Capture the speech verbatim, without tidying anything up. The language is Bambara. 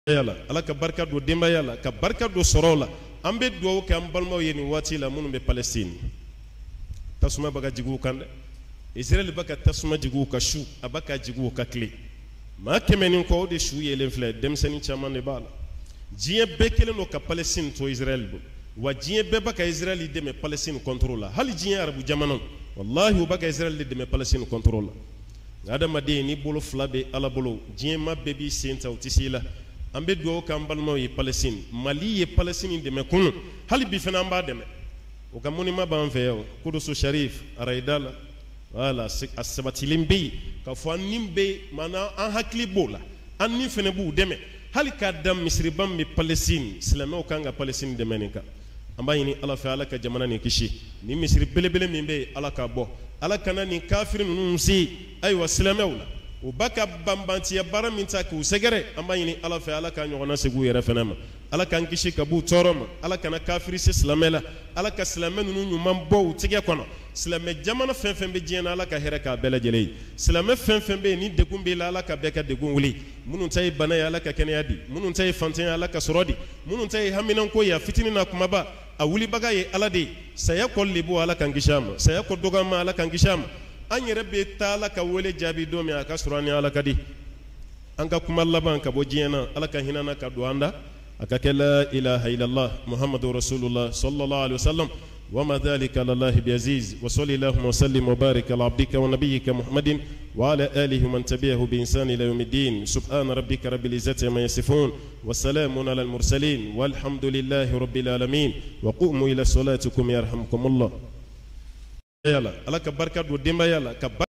yala ala ka barka do demba yala ka barka do sorola ambe do ko am balmo yeni wati la munu be Palestine tasuma baga jigu kande Israel baka tasuma jigu ka shu abaka jigu ka kle ma kemeni ko de shu yelen fle dem seni chaman ne bala jiye bekele no ka Palestine to Israel bo wa jiye be baka Israel de me Palestine contrôle hali jiye arabu jamanon wallahi baka Israel de me Palestine contrôle ngada made ni bolo flabe ala bolo jiye mabbe bi senta utisila ambe do kam balmo yi Palestine Mali ye Palestine de me kunu hali bi fena mba de me o kam moni ma ban fe yo kudusu sharif araidala wala asabatilim bi ka fo nimbe mana an hakli bola an ni fene bu de me hali ka dam misri bam mi Palestine islamo kanga Palestine de menika amba yini ala fa ala ka jamana ni kishi ni misri belebele mi be ala ka bo ala kana ni kafir nunu si ay wa islamawla o baka bambanti ya bara minta ku segere amba yini ala fa ala ka nyona segu yere fenama ala kan kishi ka bu toroma ala kana kafiri se islamela ala ka islamenu nunu nyuma bo tige kono silame jamana fen fen be jena ala ka here ka bela jele silame fen fen be ni degun be la ala ka be ka degun wuli munun tay bana ya ala ka kene yadi munun tay fantin ala ka sorodi munun tay haminan ko ya fitini na kuma ba a wuli baga ye ala de saya ko libu ala kan gishama saya ko dogama ala kan gishama an yere be ta ala ka wole jabi do mi aka surani ala ka di an ka kuma laban ka bo jena ala ka hinana ka do anda aka la ilaha illallah muhammadur rasulullah sallallahu alaihi wasallam وما ذلك على الله بعزيز وصلى اللهم وسلم وبارك على عبدك ونبيك محمد وعلى آله ومن تبعه بإنسان إلى يوم الدين سبحان ربك رب العزة عما يصفون والسلام على المرسلين والحمد لله رب العالمين وقوموا إلى صلاتكم يرحمكم الله يلا على كبركة وديما يلا